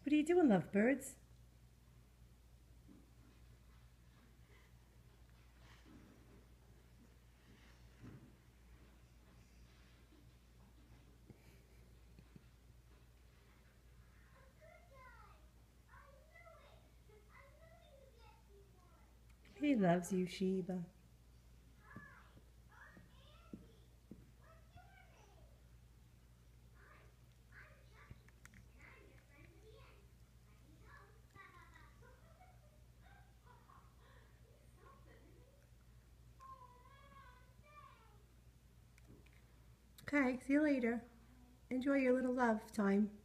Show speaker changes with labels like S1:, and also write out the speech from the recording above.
S1: What are you doing, lovebirds? He loves you, Sheba. Okay, see you later. Enjoy your little love time.